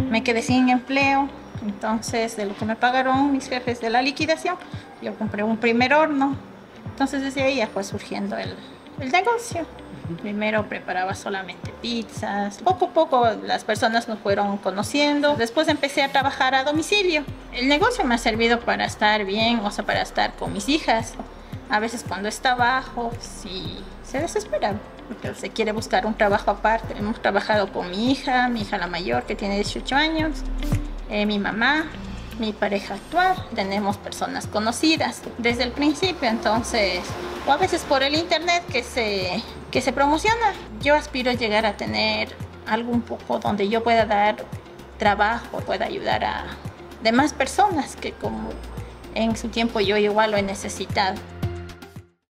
Me quedé sin empleo, entonces de lo que me pagaron mis jefes de la liquidación, yo compré un primer horno. Entonces desde ahí ya fue surgiendo el negocio. Primero preparaba solamente pizzas. Poco a poco las personas nos fueron conociendo. Después empecé a trabajar a domicilio. El negocio me ha servido para estar bien, o sea, para estar con mis hijas. A veces cuando está bajo, sí, se desespera, porque se quiere buscar un trabajo aparte. Hemos trabajado con mi hija la mayor, que tiene 18 años, mi mamá, mi pareja actual. Tenemos personas conocidas desde el principio, entonces, o a veces por el internet que se promociona. Yo aspiro a llegar a tener algo un poco donde yo pueda dar trabajo, pueda ayudar a demás personas que como en su tiempo yo igual lo he necesitado.